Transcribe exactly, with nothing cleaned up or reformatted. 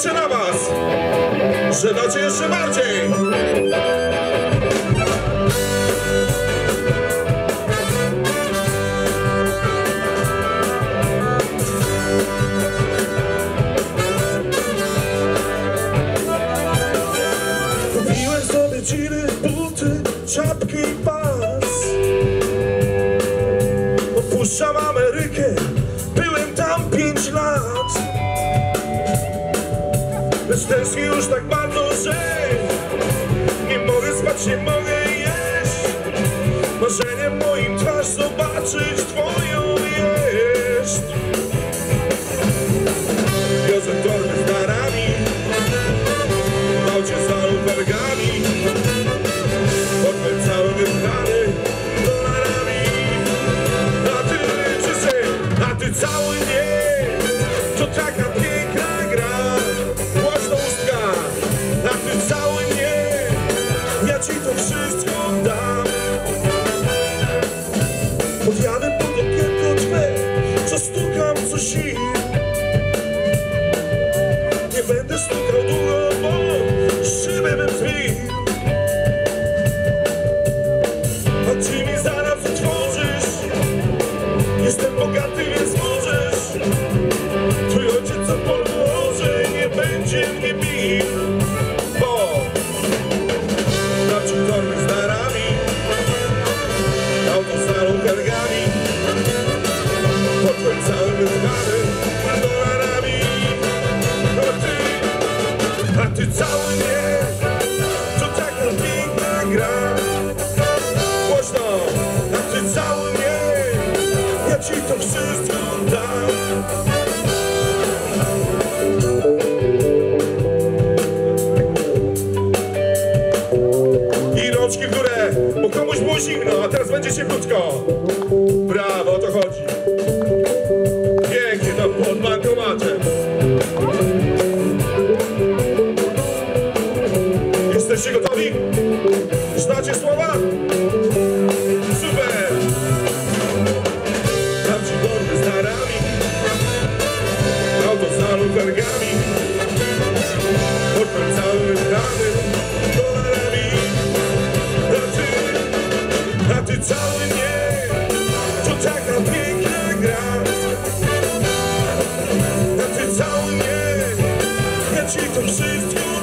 liczę na was, że dacie jeszcze bardziej. Kupiłem sobie dżiny, buty, czapki i pas. Opuszczam Amerykę, byłem tam pięć lat. Lecz tęsknię już tak bardzo, że nie mogę spać, nie mogę jeść. Marzeniem moim twarz zobaczyć twoją jest. Wiozę torby z darami, w aucie za lufergami, portfel cały wypchany dolarami. A ty czy się, a ty cały nie, to taka piękna gra. A ty cały nie, ja ci to wszystko dam. Podjadę pod okienko twe, co stukam co sił. Nie będę stukał długo, bo szybę bym zbił. A ty mi zaraz otworzysz, jestem bogaty, więc możesz. Twój ojciec co podłoży, nie będzie mnie bił. Torby z darami, auto za lufergami, portfel cały wypchany dolarami. A ty, a ty cały nie, to taka piękna gra. Głośno, a ty cały nie, ja ci to wszystko dam. Rączki w górę, bo komuś było zimno, a teraz będzie cieplutko. Brawo, o to chodzi. Pięknie to pod bankomatem. Jesteście gotowi? Znacie słowa? Super! Dam ci torby z darami, auto za lufergami, portfel cały wybrany dolarami. A ty cały nie, to taka piękna gra. A ty cały nie, ja ci to wszystko